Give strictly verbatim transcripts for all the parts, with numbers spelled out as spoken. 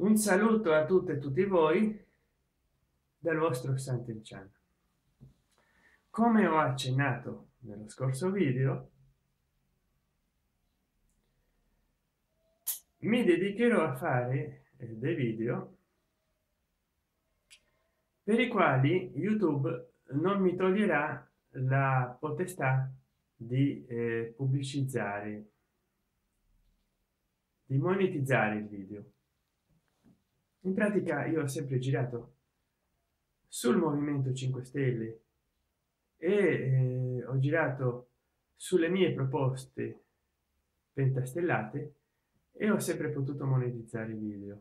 Un saluto a tutte e tutti voi dal vostro Sant'Elciano. Come ho accennato nello scorso video, mi dedicherò a fare eh, dei video per i quali YouTube non mi toglierà la potestà di eh, pubblicizzare, di monetizzare il video. In pratica io ho sempre girato sul movimento cinque stelle e eh, ho girato sulle mie proposte pentastellate e ho sempre potuto monetizzare i video.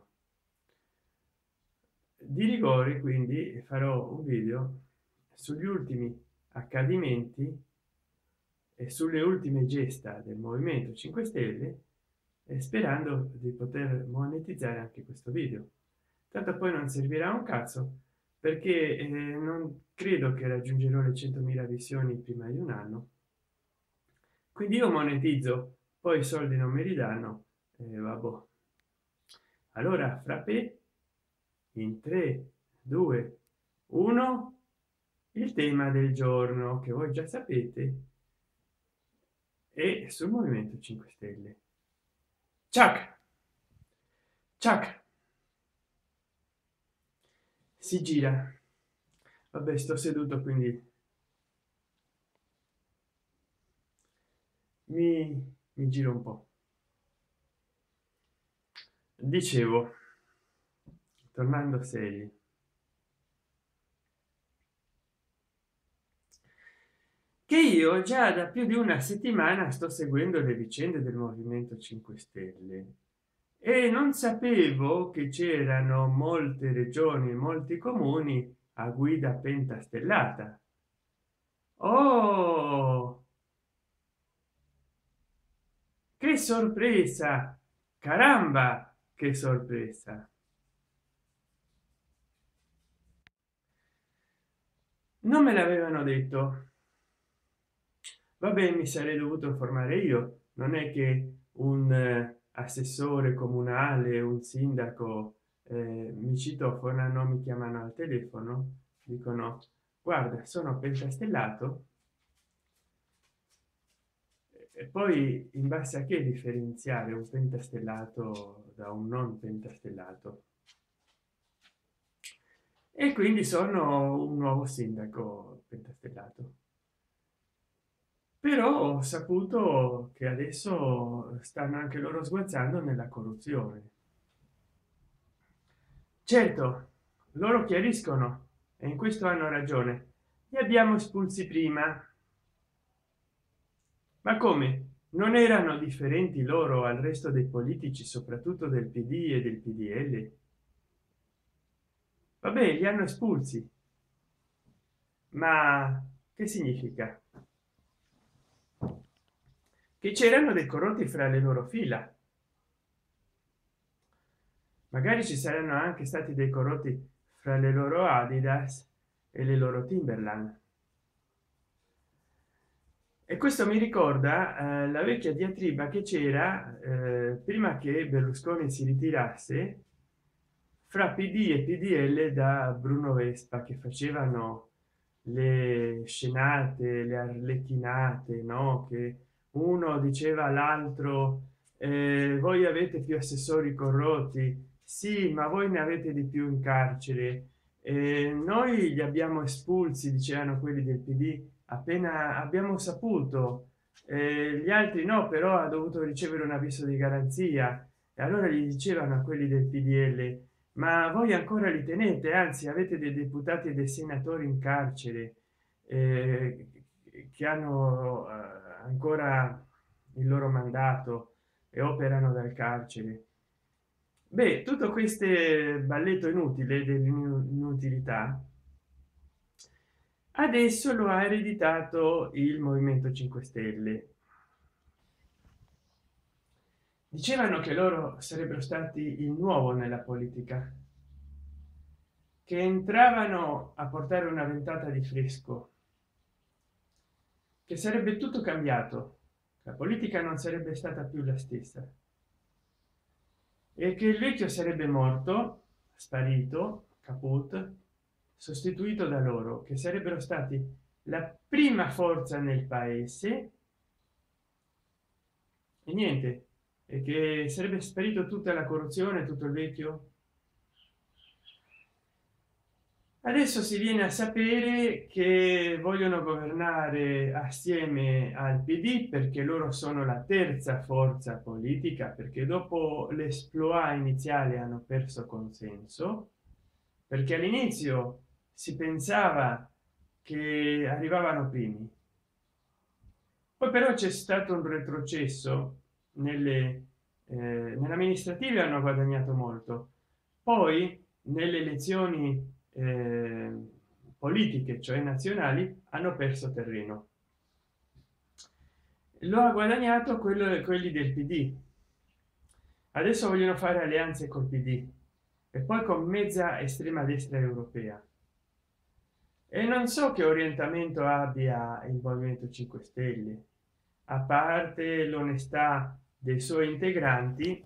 Di rigore quindi farò un video sugli ultimi accadimenti e sulle ultime gesta del movimento cinque stelle, e sperando di poter monetizzare anche questo video. Tanto poi non servirà un cazzo, perché eh, non credo che raggiungerò le centomila visioni prima di un anno, quindi io monetizzo, poi i soldi non me li danno e vabbè. Allora frappè, in tre due uno, il tema del giorno, che voi già sapete, è sul movimento cinque stelle. Ciak ciak, si gira. Vabbè, sto seduto, quindi mi, mi giro un po'. Dicevo, tornando seri, che io già da più di una settimana sto seguendo le vicende del movimento cinque stelle e non sapevo che c'erano molte regioni, molti comuni a guida pentastellata. Oh, che sorpresa! Caramba, che sorpresa! Non me l'avevano detto. Vabbè, mi sarei dovuto informare io. Non è che un eh, assessore comunale, un sindaco eh, mi citofonano, mi chiamano al telefono, dicono: guarda, sono pentastellato, e poi in base a che differenziare un pentastellato da un non pentastellato? E quindi sono un nuovo sindaco pentastellato. Però ho saputo che adesso stanno anche loro sguazzando nella corruzione. Certo, loro chiariscono, e in questo hanno ragione. Li abbiamo espulsi prima. Ma come? Non erano differenti loro al resto dei politici, soprattutto del P D e del P D L? Vabbè, li hanno espulsi. Ma che significa? Che c'erano dei corrotti fra le loro fila. Magari ci saranno anche stati dei corrotti fra le loro Adidas e le loro Timberland. E questo mi ricorda eh, la vecchia diatriba che c'era eh, prima che Berlusconi si ritirasse, fra P D e P D L da Bruno Vespa, che facevano le scenate, le arlecchinate, no? Che uno diceva all'altro: eh, voi avete più assessori corrotti, sì, ma voi ne avete di più in carcere, eh, noi li abbiamo espulsi, dicevano quelli del P D, appena abbiamo saputo, eh, gli altri no, però ha dovuto ricevere un avviso di garanzia. E allora gli dicevano a quelli del P D L: ma voi ancora li tenete, anzi avete dei deputati e dei senatori in carcere eh, che hanno eh, ancora il loro mandato e operano dal carcere. Beh, tutto queste balletto inutile dell'inutilità adesso lo ha ereditato il movimento cinque stelle. Dicevano che loro sarebbero stati il nuovo nella politica, che entravano a portare una ventata di fresco, che sarebbe tutto cambiato, la politica non sarebbe stata più la stessa. e che il vecchio sarebbe morto, sparito, caput, sostituito da loro, che sarebbero stati la prima forza nel paese e niente, e che sarebbe sparito tutta la corruzione, tutto il vecchio. Adesso si viene a sapere che vogliono governare assieme al P D perché loro sono la terza forza politica, perché dopo l'esploit iniziale hanno perso consenso, perché all'inizio si pensava che arrivavano primi, poi però c'è stato un retrocesso nelle eh, nelle amministrative, hanno guadagnato molto, poi nelle elezioni eh, politiche, cioè nazionali, hanno perso terreno. Lo ha guadagnato quello, quelli del P D. Adesso vogliono fare alleanze col P D e poi con mezza estrema destra europea, e non so che orientamento abbia il movimento cinque stelle, a parte l'onestà dei suoi integranti,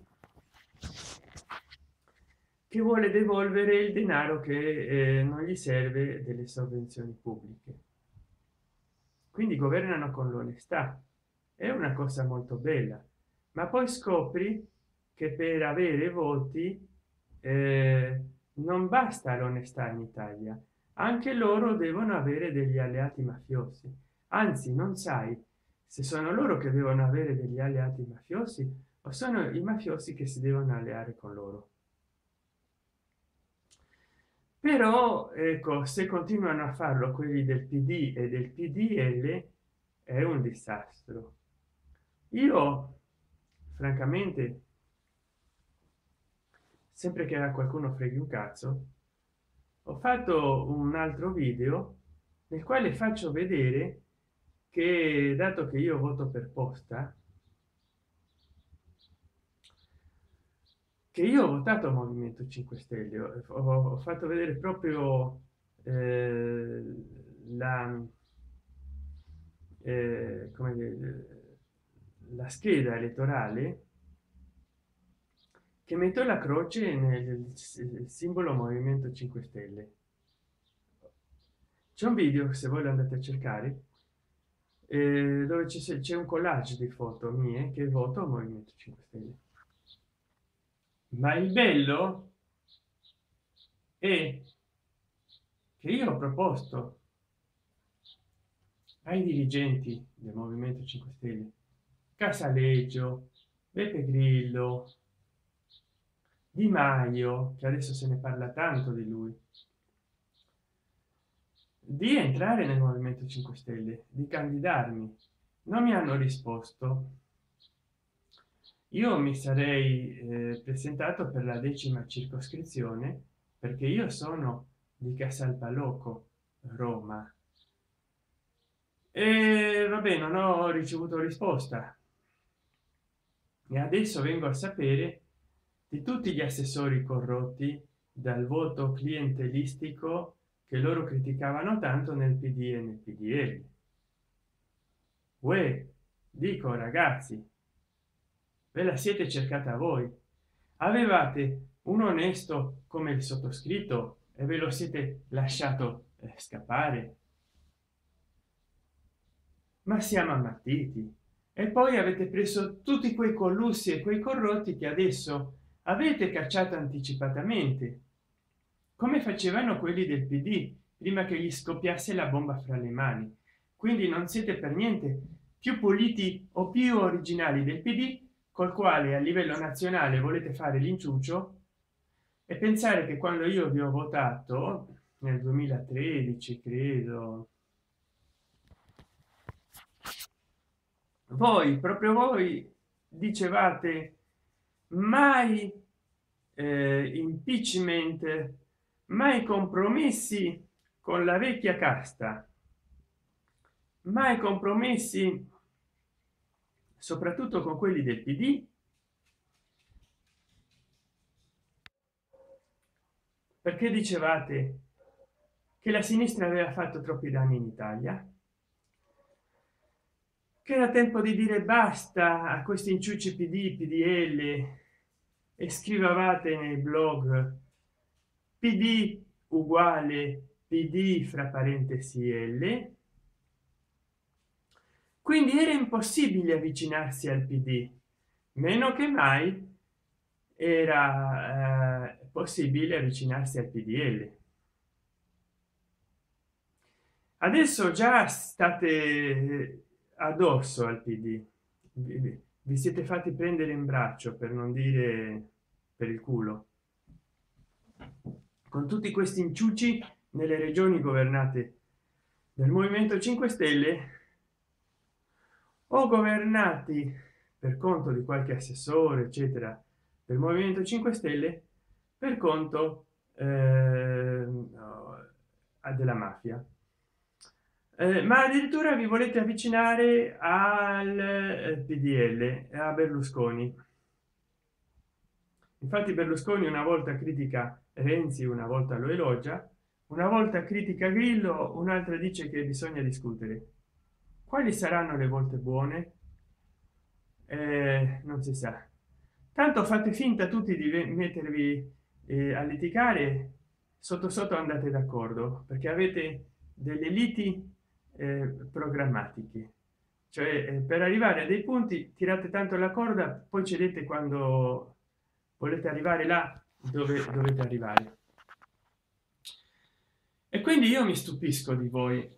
che vuole devolvere il denaro che eh, non gli serve delle sovvenzioni pubbliche. Quindi governano con l'onestà, è una cosa molto bella, ma poi scopri che per avere voti eh, non basta l'onestà in Italia, anche loro devono avere degli alleati mafiosi, anzi non sai se sono loro che devono avere degli alleati mafiosi o sono i mafiosi che si devono alleare con loro. Però ecco, se continuano a farlo quelli del P D e del P D L è un disastro. Io francamente, sempre che a qualcuno freghi un cazzo, ho fatto un altro video nel quale faccio vedere che, dato che io voto per posta, che io ho votato Movimento cinque Stelle, ho, ho- ho fatto vedere proprio eh, la eh, come dire, la scheda elettorale che metto la croce nel simbolo Movimento cinque Stelle. C'è un video, se voi lo andate a cercare, eh, dove c'è un collage di foto mie che voto Movimento cinque Stelle, ma il bello è che io ho proposto ai dirigenti del Movimento cinque Stelle, Casaleggio, Beppe Grillo, Di Maio, che adesso se ne parla tanto di lui, di entrare nel Movimento cinque Stelle, di candidarmi. Non mi hanno risposto. Io mi sarei eh, presentato per la decima circoscrizione perché io sono di Casalbaloco, Roma, e vabbè, non ho ricevuto risposta e adesso vengo a sapere di tutti gli assessori corrotti dal voto clientelistico che loro criticavano tanto nel P D e nel P D L. Uè, dico ragazzi, ve la siete cercata voi, avevate un onesto come il sottoscritto e ve lo siete lasciato eh, scappare, ma siamo ammattiti. E poi avete preso tutti quei collussi e quei corrotti che adesso avete cacciato anticipatamente, come facevano quelli del P D prima che gli scoppiasse la bomba fra le mani. Quindi non siete per niente più puliti o più originali del P D, col quale a livello nazionale volete fare l'inciuccio e pensare che quando io vi ho votato nel duemilatredici, credo, voi, proprio voi, dicevate mai eh, impeachment, mai compromessi con la vecchia casta, mai compromessi soprattutto con quelli del P D, perché dicevate che la sinistra aveva fatto troppi danni in Italia, che era tempo di dire basta a questi inciuci P D, P D L e scrivevate nei blog pd uguale pd fra parentesi l, quindi era impossibile avvicinarsi al pd, meno che mai era eh, possibile avvicinarsi al pdl. Adesso già state addosso al pd, vi vi siete fatti prendere in braccio, per non dire per il culo, con tutti questi inciuci nelle regioni governate dal movimento cinque stelle o governati per conto di qualche assessore eccetera del movimento cinque stelle per conto eh, no, della mafia. Eh, ma addirittura vi volete avvicinare al eh, P D L, a Berlusconi. Infatti Berlusconi una volta critica Renzi, una volta lo elogia, una volta critica Grillo, un'altra dice che bisogna discutere. Quali saranno le volte buone? Eh, non si sa. Tanto fate finta tutti di mettervi eh, a litigare, sotto sotto andate d'accordo, perché avete delle liti eh, programmatiche, cioè eh, per arrivare a dei punti tirate tanto la corda, poi cedete quando volete arrivare là dove dovete arrivare. E quindi io mi stupisco di voi,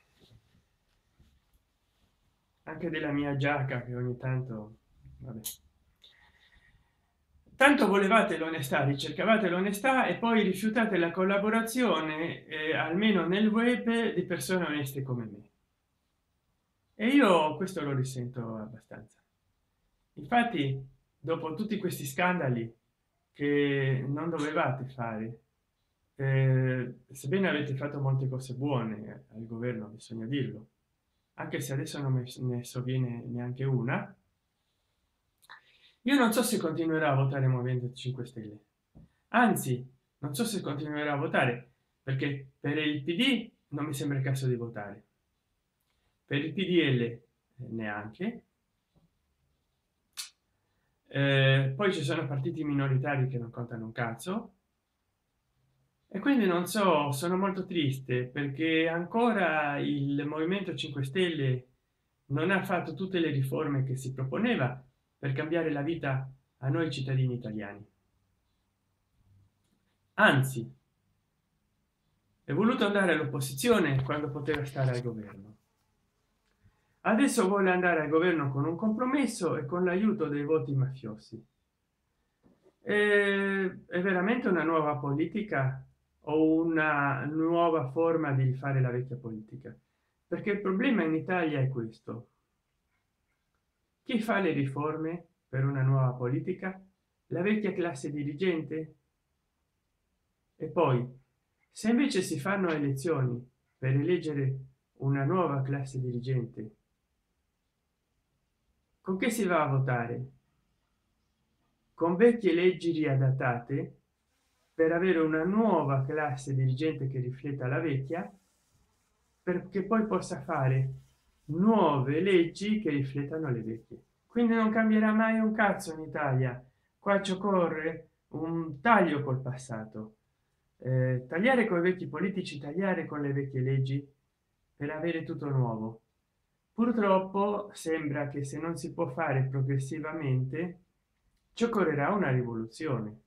anche della mia giacca che ogni tanto vabbè. Tanto volevate l'onestà, ricercavate l'onestà e poi rifiutate la collaborazione eh, almeno nel web di persone oneste come me, e io questo lo risento abbastanza. Infatti dopo tutti questi scandali che non dovevate fare, eh, sebbene avete fatto molte cose buone al governo, bisogna dirlo, anche se adesso non me ne sovviene neanche una, io non so se continuerà a votare Movimento cinque Stelle, anzi non so se continuerà a votare, perché per il P D non mi sembra il caso di votare, per il P D L eh, neanche, eh, poi ci sono partiti minoritari che non contano un cazzo, e quindi non so, sono molto triste perché ancora il Movimento cinque Stelle non ha fatto tutte le riforme che si proponeva per cambiare la vita a noi cittadini italiani, anzi è voluto andare all'opposizione quando poteva stare al governo. Adesso vuole andare al governo con un compromesso e con l'aiuto dei voti mafiosi. E è veramente una nuova politica o una nuova forma di rifare la vecchia politica? Perché il problema in Italia è questo: chi fa le riforme per una nuova politica? La vecchia classe dirigente? E poi, se invece si fanno elezioni per eleggere una nuova classe dirigente, con che si va a votare? Con vecchie leggi riadattate per avere una nuova classe dirigente che rifletta la vecchia, perché poi possa fare nuove leggi che riflettano le vecchie. Quindi non cambierà mai un cazzo in Italia. Qua ci occorre un taglio col passato, eh, tagliare con i vecchi politici, tagliare con le vecchie leggi per avere tutto nuovo. Purtroppo sembra che se non si può fare progressivamente ci occorrerà una rivoluzione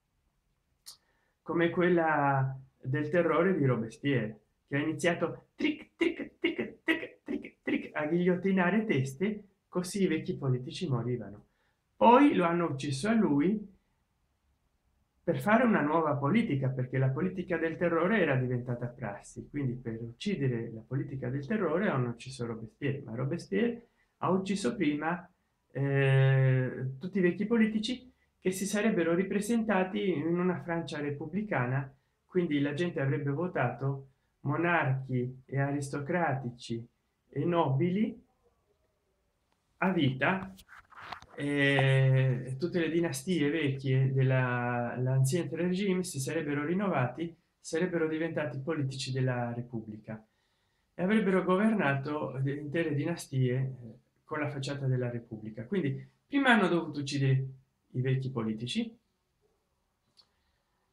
come quella del terrore di Robespierre, che ha iniziato tric, tric, tric, tric, tric, tric, a ghigliottinare teste, così i vecchi politici morivano. Poi lo hanno ucciso a lui per fare una nuova politica, perché la politica del terrore era diventata prassi. Quindi per uccidere la politica del terrore hanno ucciso Robespierre, ma Robespierre ha ucciso prima eh, tutti i vecchi politici che si sarebbero ripresentati in una Francia repubblicana, quindi la gente avrebbe votato monarchi e aristocratici e nobili a vita, e tutte le dinastie vecchie dell'ancien regime si sarebbero rinnovati, sarebbero diventati politici della repubblica e avrebbero governato intere dinastie con la facciata della repubblica. Quindi prima hanno dovuto uccidere i vecchi politici,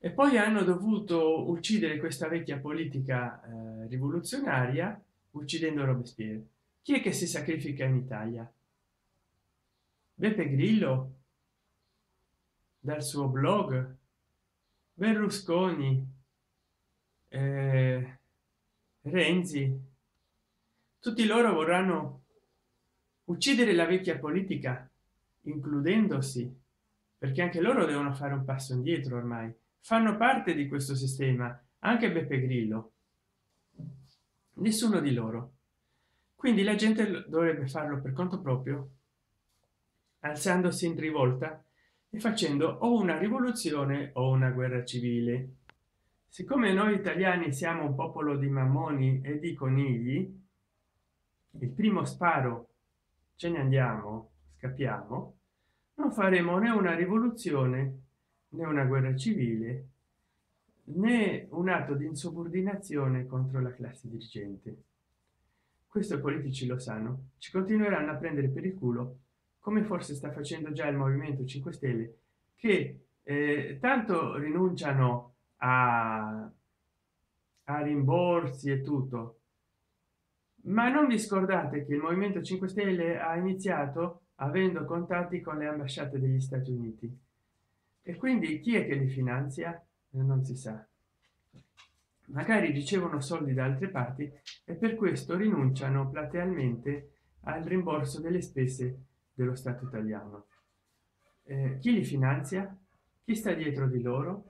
e poi hanno dovuto uccidere questa vecchia politica eh, rivoluzionaria uccidendo Robespierre. Chi è che si sacrifica in Italia? Beppe Grillo dal suo blog, Berlusconi, eh, Renzi, tutti loro vorranno uccidere la vecchia politica, includendosi, perché anche loro devono fare un passo indietro. Ormai fanno parte di questo sistema, anche Beppe Grillo, nessuno di loro. Quindi la gente dovrebbe farlo per conto proprio, alzandosi in rivolta e facendo o una rivoluzione o una guerra civile. Siccome noi italiani siamo un popolo di mammoni e di conigli, il primo sparo ce ne andiamo, scappiamo, non faremo né una rivoluzione né una guerra civile né un atto di insubordinazione contro la classe dirigente. Questo i politici lo sanno, ci continueranno a prendere per il culo, come forse sta facendo già il movimento cinque stelle, che eh, tanto rinunciano a, a rimborsi e tutto. Ma non vi scordate che il movimento cinque stelle ha iniziato avendo contatti con le ambasciate degli Stati Uniti, e quindi chi è che li finanzia? Non si sa. Magari ricevono soldi da altre parti e per questo rinunciano platealmente al rimborso delle spese dello Stato italiano. Eh, chi li finanzia? Chi sta dietro di loro?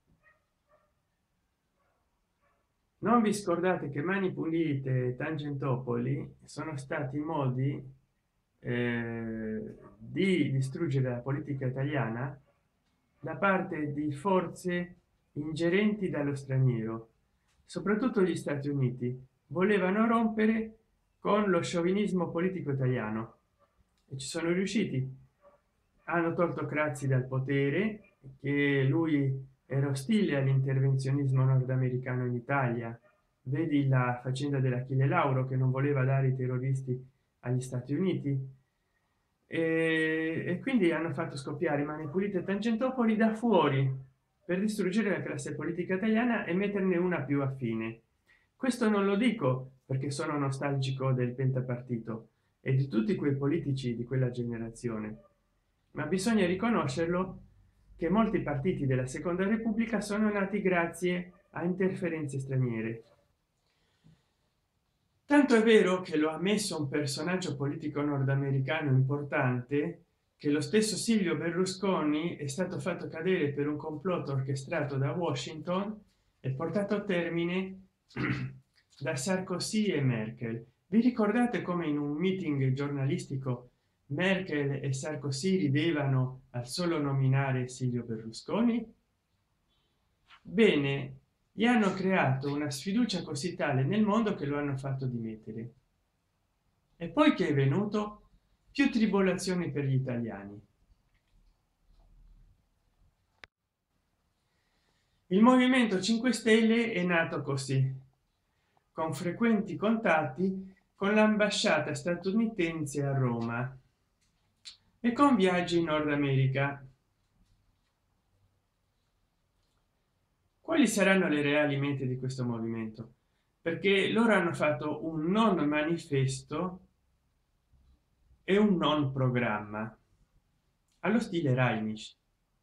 Non vi scordate che Mani Pulite e Tangentopoli sono stati modi eh, di distruggere la politica italiana da parte di forze ingerenti dallo straniero. Soprattutto gli Stati Uniti volevano rompere con lo sciovinismo politico italiano e ci sono riusciti. Hanno tolto Craxi dal potere, che lui era ostile all'intervenzionismo nordamericano in Italia. Vedi la faccenda dell'Achille Lauro, che non voleva dare i terroristi agli Stati Uniti, e, e quindi hanno fatto scoppiare Mani Pulite e Tangentopoli da fuori per distruggere la classe politica italiana e metterne una più affine. Questo non lo dico perché sono nostalgico del pentapartito e di tutti quei politici di quella generazione, ma bisogna riconoscerlo che molti partiti della seconda repubblica sono nati grazie a interferenze straniere. Tanto è vero che lo ha messo un personaggio politico nordamericano importante, che lo stesso Silvio Berlusconi è stato fatto cadere per un complotto orchestrato da Washington e portato a termine da Sarkozy e Merkel. Vi ricordate come in un meeting giornalistico Merkel e Sarkozy ridevano al solo nominare Silvio Berlusconi? Bene, gli hanno creato una sfiducia così tale nel mondo che lo hanno fatto dimettere. E poi che è venuto? Più tribolazioni per gli italiani. Il movimento cinque stelle è nato così, con frequenti contatti con l'ambasciata statunitense a Roma e con viaggi in Nord America. Quali saranno le reali mete di questo movimento? Perché loro hanno fatto un non manifesto e un non programma allo stile Reinisch,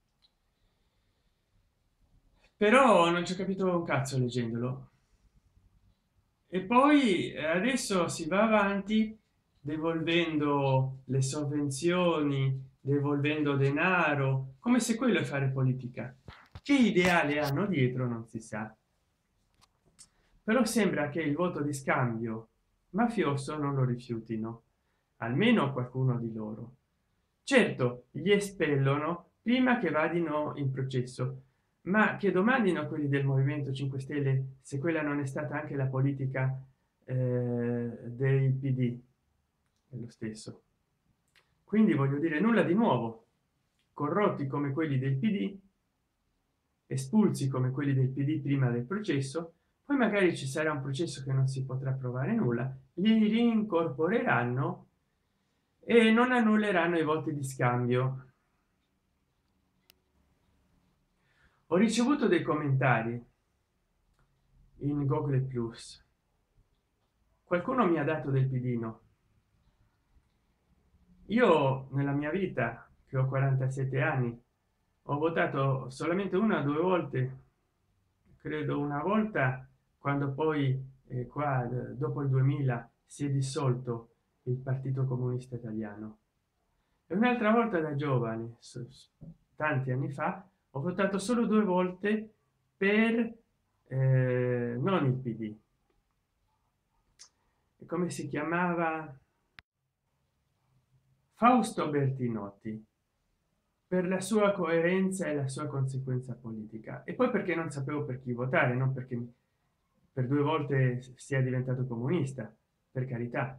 però non ci ho capito un cazzo leggendolo. E poi adesso si va avanti devolvendo le sovvenzioni, devolvendo denaro, come se quello è fare politica. Che ideale hanno dietro non si sa, però sembra che il voto di scambio mafioso non lo rifiutino, almeno qualcuno di loro. Certo, gli espellono prima che vadino in processo, ma che domandino quelli del movimento cinque stelle se quella non è stata anche la politica eh, dei P D. È lo stesso. Quindi voglio dire, nulla di nuovo. Corrotti come quelli del P D, espulsi come quelli del P D prima del processo, poi magari ci sarà un processo che non si potrà provare nulla, li rincorporeranno e non annulleranno i voti di scambio. ho ricevuto dei commentari in Google Plus. Qualcuno mi ha dato del pidino. Io nella mia vita, che ho quarantasette anni, ho votato solamente una o due volte, credo una volta quando poi eh, qua eh, dopo il duemila si è dissolto il Partito Comunista Italiano, e un'altra volta da giovane, s- s- tanti anni fa, ho votato solo due volte per eh, non il P D. E come si chiamava? Fausto Bertinotti, per la sua coerenza e la sua conseguenza politica, e poi perché non sapevo per chi votare, non perché per due volte sia diventato comunista, per carità.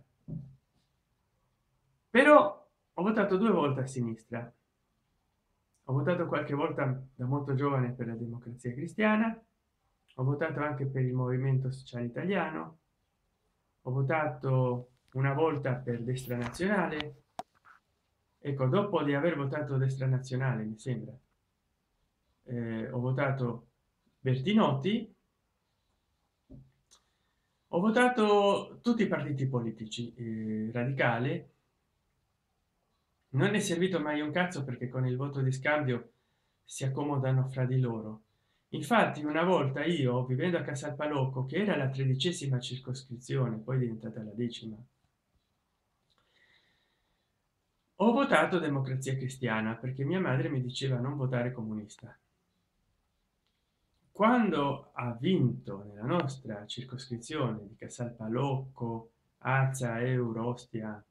Però ho votato due volte a sinistra, ho votato qualche volta da molto giovane per la Democrazia Cristiana, ho votato anche per il Movimento Sociale Italiano, ho votato una volta per Destra Nazionale. Ecco, dopo di aver votato Destra Nazionale, mi sembra, eh, ho votato Bertinotti, ho votato tutti i partiti politici, eh, radicale non è servito mai un cazzo, perché con il voto di scambio si accomodano fra di loro. Infatti una volta io, vivendo a Casalpalocco, che era la tredicesima circoscrizione, poi è diventata la decima, ho votato Democrazia Cristiana perché mia madre mi diceva non votare comunista. Quando ha vinto nella nostra circoscrizione di Casalpalocco, Azza, Euro, Ostia,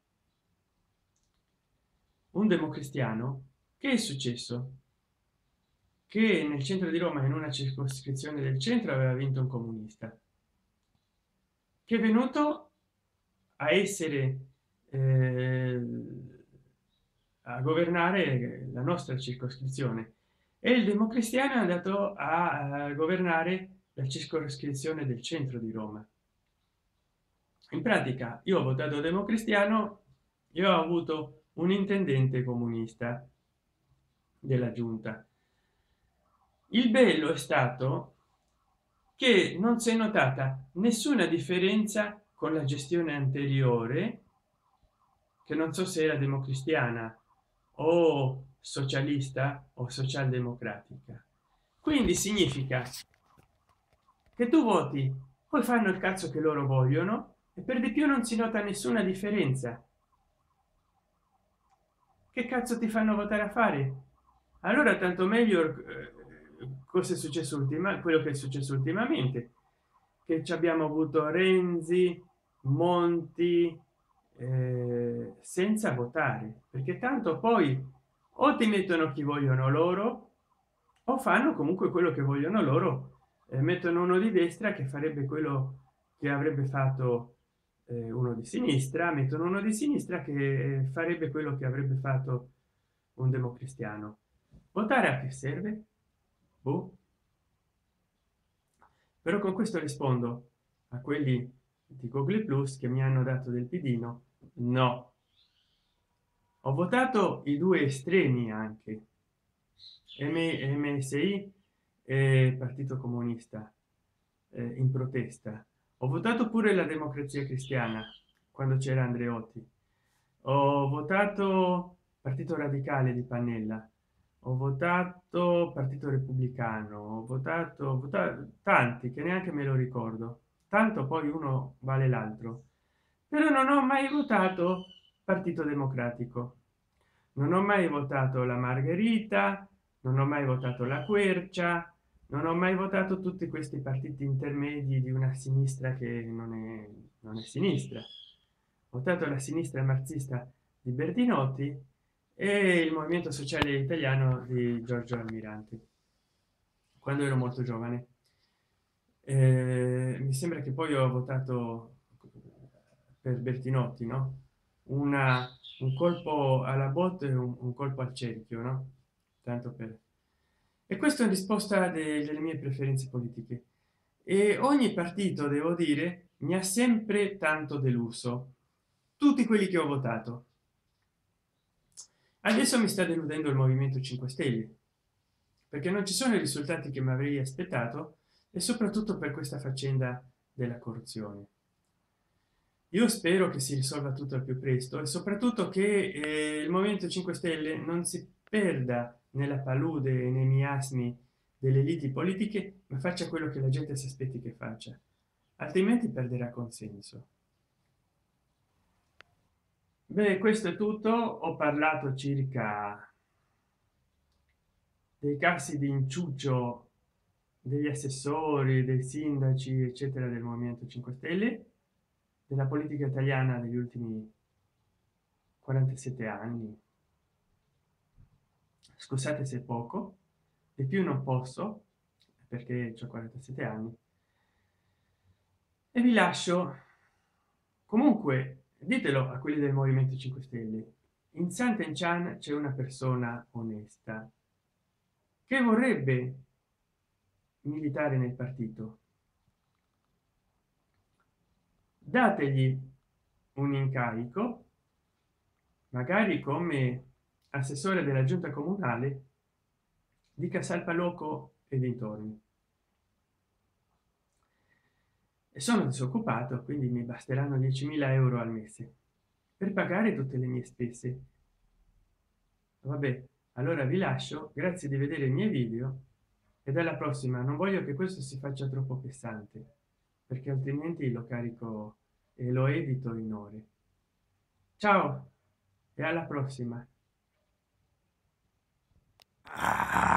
un democristiano, che è successo? Che nel centro di Roma, in una circoscrizione del centro, aveva vinto un comunista, che è venuto a essere eh, a governare la nostra circoscrizione, e il democristiano è andato a, a governare la circoscrizione del centro di Roma. In pratica io ho votato democristiano, io ho avuto un intendente comunista della giunta. Il bello è stato che non si è notata nessuna differenza con la gestione anteriore, che non so se era democristiana o socialista o socialdemocratica. Quindi significa che tu voti, poi fanno il cazzo che loro vogliono, e per di più non si nota nessuna differenza. Che cazzo ti fanno votare a fare? Allora tanto meglio. Eh, cosa è successo ultima quello che è successo ultimamente, che ci abbiamo avuto Renzi, Monti, eh, senza votare, perché tanto poi o ti mettono chi vogliono loro, o fanno comunque quello che vogliono loro, eh, mettono uno di destra che farebbe quello che avrebbe fatto eh, uno di sinistra, mettono uno di sinistra che eh, farebbe quello che avrebbe fatto un democristiano. Votare a che serve? Boh. Però con questo rispondo a quelli di Google Plus che mi hanno dato del pidino. No, ho votato i due estremi, anche M S I e Partito Comunista, eh, in protesta. Ho votato pure la Democrazia Cristiana quando c'era Andreotti, ho votato Partito Radicale di Pannella, ho votato Partito Repubblicano, ho votato, ho votato tanti che neanche me lo ricordo, tanto poi uno vale l'altro. Però non ho mai votato Partito Democratico, non ho mai votato la Margherita, non ho mai votato la Quercia, non ho mai votato tutti questi partiti intermedi di una sinistra che non è, non è sinistra. Ho votato la sinistra marxista di Bertinotti e il Movimento Sociale Italiano di Giorgio Almirante quando ero molto giovane. Eh, mi sembra che poi ho votato per Bertinotti, no? Una, un colpo alla botte e un, un colpo al cerchio, no? Tanto per. E questo in risposta de- delle mie preferenze politiche. E ogni partito, devo dire, mi ha sempre tanto deluso, tutti quelli che ho votato. Adesso mi sta deludendo il Movimento cinque Stelle, perché non ci sono i risultati che mi avrei aspettato, e soprattutto per questa faccenda della corruzione. Io spero che si risolva tutto al più presto e soprattutto che eh, il movimento cinque stelle non si perda nella palude e nei miasmi delle liti politiche, ma faccia quello che la gente si aspetti che faccia, altrimenti perderà consenso. Beh, questo è tutto. Ho parlato circa dei casi di inciucio degli assessori, dei sindaci eccetera del movimento cinque stelle, della politica italiana degli ultimi quarantasette anni. Scusate se è poco, di più non posso perché ho quarantasette anni, e vi lascio. Comunque ditelo a quelli del movimento cinque stelle, in Sant'Enchan c'è una persona onesta che vorrebbe militare nel partito. Dategli un incarico, magari come assessore della giunta comunale di Casalpaloco e dintorni, e sono disoccupato, quindi mi basteranno diecimila euro al mese per pagare tutte le mie spese. Vabbè, allora vi lascio, grazie di vedere i miei video e alla prossima. Non voglio che questo si faccia troppo pesante, perché altrimenti lo carico e lo edito in ore. Ciao e alla prossima.